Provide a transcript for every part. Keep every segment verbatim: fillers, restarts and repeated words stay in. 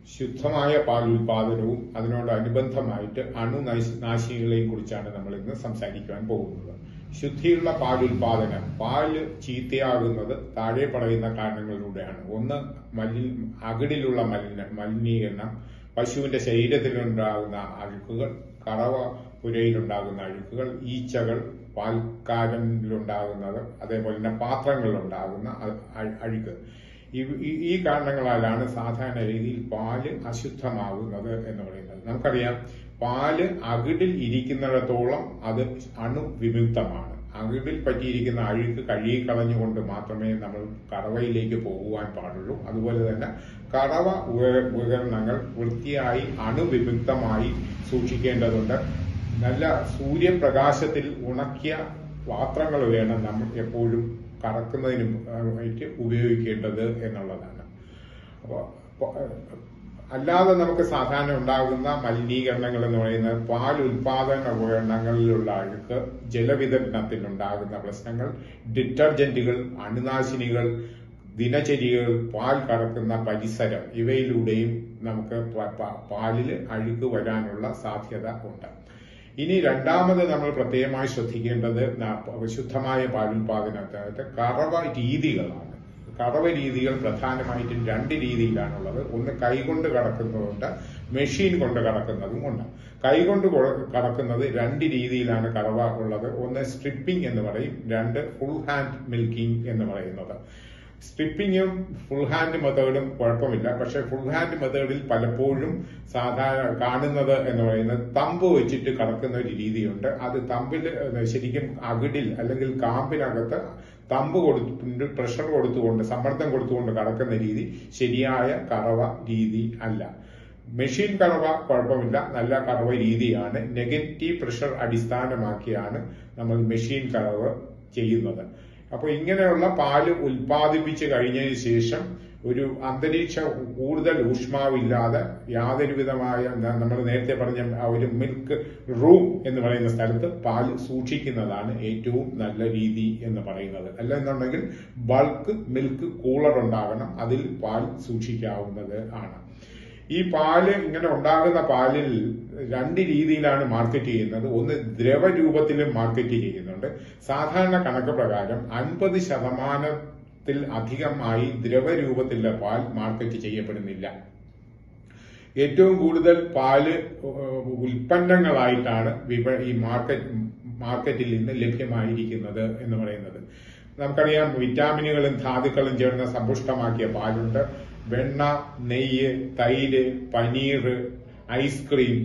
ശുദ്ധമായ പാൽ ഉൽപാദനവും അതിനോടനുബന്ധമായിട്ട് അണുനാശിനികളെയും കുറിച്ചാണ് നമ്മൾ ഇന്ന് സംസാരിക്കുവാൻ പോകുന്നത്. ശുദ്ധിയുള്ള പാൽ ഉൽപാദനം, പാല് ചീത്തയാകുന്നത് താഴെ പറയുന്ന കാരണങ്ങളിലൂടെയാണ്. ഒന്ന്, മലി അകിടിലുള്ള മലിന മലിനീകരണം, പശുവിന്റെ ശരീരത്തിലുണ്ടാകുന്ന അഴുക്കുകൾ, കറവ പുരയിലുണ്ടാകുന്ന അഴുക്കുകൾ, ഈച്ചകൾ, പാൽക്കാരനിലുണ്ടാകുന്നത്, അതേപോലെ തന്നെ പാത്രങ്ങളിലുണ്ടാകുന്ന അഴുക്ക്. ഈ കാരണങ്ങളാലാണ് സാധാരണ രീതിയിൽ പാല് അശുദ്ധമാകുന്നത് എന്ന് പറയുന്നത്. നമുക്കറിയാം, പാല് അകിടിൽ ഇരിക്കുന്നിടത്തോളം അത് അണുവിമുക്തമാണ്. അകിടിൽ പറ്റിയിരിക്കുന്ന അഴുക്ക് കഴുകിക്കളഞ്ഞുകൊണ്ട് മാത്രമേ നമ്മൾ കറവയിലേക്ക് പോകുവാൻ പാടുള്ളൂ. അതുപോലെ തന്നെ കറവ ഉപകരണങ്ങൾ വൃത്തിയായി അണുവിമുക്തമായി സൂക്ഷിക്കേണ്ടതുണ്ട്. നല്ല സൂര്യപ്രകാശത്തിൽ ഉണക്കിയ പാത്രങ്ങൾ വേണം നമ്മൾ എപ്പോഴും കറക്കുന്നതിന് ആയിട്ട് ഉപയോഗിക്കേണ്ടത് എന്നുള്ളതാണ്. അപ്പോൾ അല്ലാതെ നമുക്ക് സാധാരണ ഉണ്ടാകുന്ന മലിനീകരണങ്ങൾ എന്ന് പറയുന്നത് പാൽ ഉൽപാദന ഉപകരണങ്ങളിലുള്ള അഴുക്ക്, ജലവിതരണത്തിലുണ്ടാകുന്ന പ്രശ്നങ്ങൾ, ഡിറ്റർജന്റുകൾ, അണുനാശിനികൾ, ദിനചര്യകൾ, പാൽ കറക്കുന്ന പരിസരം, ഇവയിലൂടെയും നമുക്ക് പാലിൽ അഴുക്ക് വരാനുള്ള സാധ്യത ഉണ്ട്. ഇനി രണ്ടാമത് നമ്മൾ പ്രത്യേകമായി ശ്രദ്ധിക്കേണ്ടത് ശുദ്ധമായ പാലുൽപാദനത്തിനകത്ത് കറവ രീതികളാണ്. കറവ രീതികൾ പ്രധാനമായിട്ടും രണ്ട് രീതിയിലാണുള്ളത്. ഒന്ന് കൈകൊണ്ട് കറക്കുന്നതുണ്ട്, മെഷീൻ കൊണ്ട് കറക്കുന്നതും ഉണ്ട്. കൈകൊണ്ട് കറക്കുന്നത് രണ്ട് രീതിയിലാണ് കറവ ഉള്ളത്. ഒന്ന് സ്ട്രിപ്പിംഗ് എന്ന് പറയും, രണ്ട് ഫുൾ ഹാൻഡ് മിൽക്കിംഗ് എന്ന് പറയുന്നത്. സ്ട്രിപ്പിങ്ങും ഫുൾ ഹാൻഡ് മെത്തേഡും കുഴപ്പമില്ല. പക്ഷെ ഫുൾ ഹാൻഡ് മെത്തേഡിൽ പലപ്പോഴും സാധാരണ കാണുന്നത് എന്ന് പറയുന്നത് തമ്പ് വെച്ചിട്ട് കറക്കുന്ന ഒരു രീതിയുണ്ട്. അത് തമ്പിൽ ശരിക്കും അകിടിൽ അല്ലെങ്കിൽ കാമ്പിനകത്ത് തമ്പ് കൊടുത്തുകൊണ്ട് പ്രഷർ കൊടുത്തുകൊണ്ട് സമ്മർദ്ദം കൊടുത്തുകൊണ്ട് കറക്കുന്ന രീതി ശരിയായ കറവ രീതി അല്ല. മെഷീൻ കറവ കുഴപ്പമില്ല, നല്ല കറവ രീതിയാണ്. നെഗറ്റീവ് പ്രഷർ അടിസ്ഥാനമാക്കിയാണ് നമ്മൾ മെഷീൻ കറവ ചെയ്യുന്നത്. അപ്പോൾ ഇങ്ങനെയുള്ള പാല് ഉൽപ്പാദിപ്പിച്ച് കഴിഞ്ഞതിന് ശേഷം ഒരു അന്തരീക്ഷം കൂടുതൽ ഊഷ്മാവില്ലാതെ യാതൊരു വിധമായ നമ്മൾ നേരത്തെ പറഞ്ഞ ഒരു മിൽക്ക് റൂം എന്ന് പറയുന്ന സ്ഥലത്ത് പാൽ സൂക്ഷിക്കുന്നതാണ് ഏറ്റവും നല്ല രീതി എന്ന് പറയുന്നത്. അല്ലെന്നുണ്ടെങ്കിൽ ബൾക്ക് മിൽക്ക് കൂളർ ഉണ്ടാകണം, അതിൽ പാൽ സൂക്ഷിക്കാവുന്നത് ആണ്. ഈ പാല് ഇങ്ങനെ ഉണ്ടാകുന്ന പാലിൽ രണ്ട് രീതിയിലാണ് മാർക്കറ്റ് ചെയ്യുന്നത്. ഒന്ന് ദ്രവരൂപത്തിലും മാർക്കറ്റ് ചെയ്യുന്നുണ്ട്. സാധാരണ കണക്ക് പ്രകാരം അൻപത് ശതമാനത്തിൽ അധികമായി ദ്രവരൂപത്തിലുള്ള പാൽ മാർക്കറ്റ് ചെയ്യപ്പെടുന്നില്ല. ഏറ്റവും കൂടുതൽ പാല് ഉൽപ്പന്നങ്ങളായിട്ടാണ് വിപ ഈ മാർക്കറ്റ് മാർക്കറ്റിൽ നിന്ന് ലഭ്യമായിരിക്കുന്നത് എന്ന് പറയുന്നത്. നമുക്കറിയാം, വിറ്റാമിനുകളും ധാതുക്കളും ചേർന്ന് സമ്പുഷ്ടമാക്കിയ പാലുണ്ട്. വെണ്ണ, നെയ്യ്, തൈര്, പനീർ, ഐസ്ക്രീം,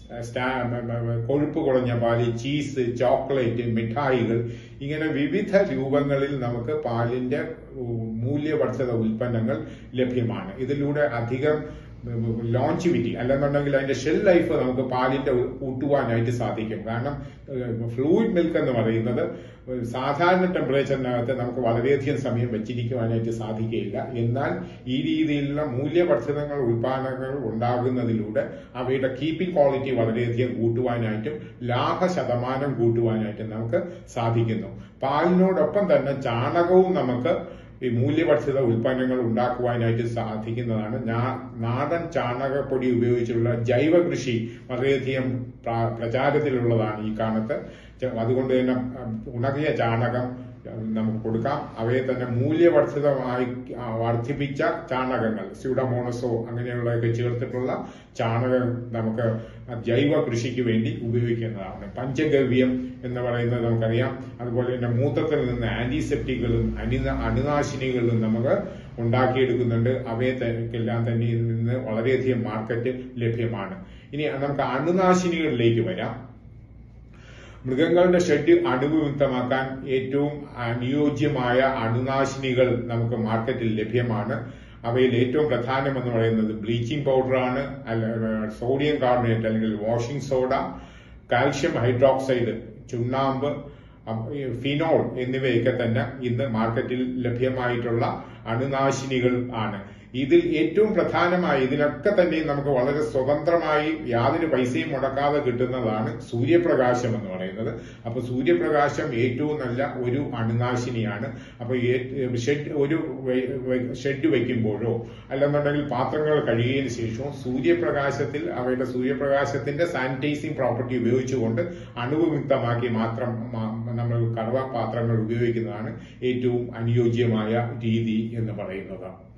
കൊഴുപ്പ് കുറഞ്ഞ പാല്, ചീസ്, ചോക്ലേറ്റ്, മിഠായികൾ, ഇങ്ങനെ വിവിധ രൂപങ്ങളിൽ നമുക്ക് പാലിന്റെ മൂല്യവർദ്ധിത ഉൽപ്പന്നങ്ങൾ ലഭ്യമാണ്. ഇതിലൂടെ അധികം ലോഞ്ചിവിറ്റി അല്ലെന്നുണ്ടെങ്കിൽ അതിന്റെ ഷെൽ ലൈഫ് നമുക്ക് പാലിന്റെ കൂട്ടുവാനായിട്ട് സാധിക്കും. കാരണം ഫ്ലൂയിഡ് മിൽക്ക് എന്ന് പറയുന്നത് സാധാരണ ടെമ്പറേച്ചറിനകത്ത് നമുക്ക് വളരെയധികം സമയം വെച്ചിരിക്കുവാനായിട്ട് സാധിക്കുകയില്ല. എന്നാൽ ഈ രീതിയിലുള്ള മൂല്യവർദ്ധിതങ്ങൾ ഉൽപാദനങ്ങൾ ഉണ്ടാകുന്നതിലൂടെ അവയുടെ കീപ്പിംഗ് ക്വാളിറ്റി വളരെയധികം കൂട്ടുവാനായിട്ടും ലാഭ ശതമാനം കൂട്ടുവാനായിട്ടും നമുക്ക് സാധിക്കുന്നു. പാലിനോടൊപ്പം തന്നെ ചാണകവും നമുക്ക് ഈ മൂല്യവർദ്ധിത ഉൽപ്പന്നങ്ങൾ ഉണ്ടാക്കുവാനായിട്ട് സാധിക്കുന്നതാണ്. നാടൻ ചാണകപ്പൊടി ഉപയോഗിച്ചുള്ള ജൈവ കൃഷി വളരെയധികം പ്രചാരത്തിലുള്ളതാണ് ഈ കാലത്ത്. അതുകൊണ്ട് തന്നെ ഉണങ്ങിയ ചാണകം നമുക്ക് കൊടുക്കാം. അവയെ തന്നെ മൂല്യവർദ്ധിതമായി വർദ്ധിപ്പിച്ച ചാണകങ്ങൾ, സ്യൂഡോമോണസോ അങ്ങനെയുള്ളതൊക്കെ ചേർത്തിട്ടുള്ള ചാണകം നമുക്ക് ജൈവ കൃഷിക്ക് വേണ്ടി ഉപയോഗിക്കുന്നതാണ്. പഞ്ചഗവ്യം എന്ന് പറയുന്നത് നമുക്കറിയാം. അതുപോലെ തന്നെ മൂത്രത്തിൽ നിന്ന് ആന്റിസെപ്റ്റിക്കുകളും അണുനാശിനികളും നമുക്ക് ഉണ്ടാക്കിയെടുക്കുന്നുണ്ട്. അവയെല്ലാം തന്നെ ഇതിൽ നിന്ന് വളരെയധികം മാർക്കറ്റ് ലഭ്യമാണ്. ഇനി നമുക്ക് അണുനാശിനികളിലേക്ക് വരാം. മൃഗങ്ങളുടെ ഷെഡ് അണുവിമുക്തമാക്കാൻ ഏറ്റവും അനുയോജ്യമായ അണുനാശിനികൾ നമുക്ക് മാർക്കറ്റിൽ ലഭ്യമാണ്. അവയിൽ ഏറ്റവും പ്രധാനമെന്ന് പറയുന്നത് ബ്ലീച്ചിങ് പൗഡറാണ്, സോഡിയം കാർബണേറ്റ് അല്ലെങ്കിൽ വാഷിംഗ് സോഡ, കാൽഷ്യം ഹൈഡ്രോക്സൈഡ്, ചുണ്ണാമ്പ്, ഫിനോൾ എന്നിവയൊക്കെ തന്നെ ഇന്ന് മാർക്കറ്റിൽ ലഭ്യമായിട്ടുള്ള അണുനാശിനികൾ ആണ്. ഇതിൽ ഏറ്റവും പ്രധാനമായി ഇതിനൊക്കെ തന്നെ നമുക്ക് വളരെ സ്വതന്ത്രമായി യാതൊരു പൈസയും മുടക്കാതെ കിട്ടുന്നതാണ് സൂര്യപ്രകാശം എന്ന് പറയുന്നത്. അപ്പൊ സൂര്യപ്രകാശം ഏറ്റവും നല്ല ഒരു അണുനാശിനിയാണ്. അപ്പൊ ഷെഡ് ഒരു ഷെഡ് വയ്ക്കുമ്പോഴോ അല്ലെന്നുണ്ടെങ്കിൽ പാത്രങ്ങൾ കഴുകിയതിനു ശേഷവും സൂര്യപ്രകാശത്തിൽ അവയുടെ സൂര്യപ്രകാശത്തിന്റെ സാനിറ്റൈസിങ് പ്രോപ്പർട്ടി ഉപയോഗിച്ചുകൊണ്ട് അണുവിമുക്തമാക്കി മാത്രം നമ്മൾ കടവ പാത്രങ്ങൾ ഉപയോഗിക്കുന്നതാണ് ഏറ്റവും അനുയോജ്യമായ രീതി എന്ന് പറയുന്നത്.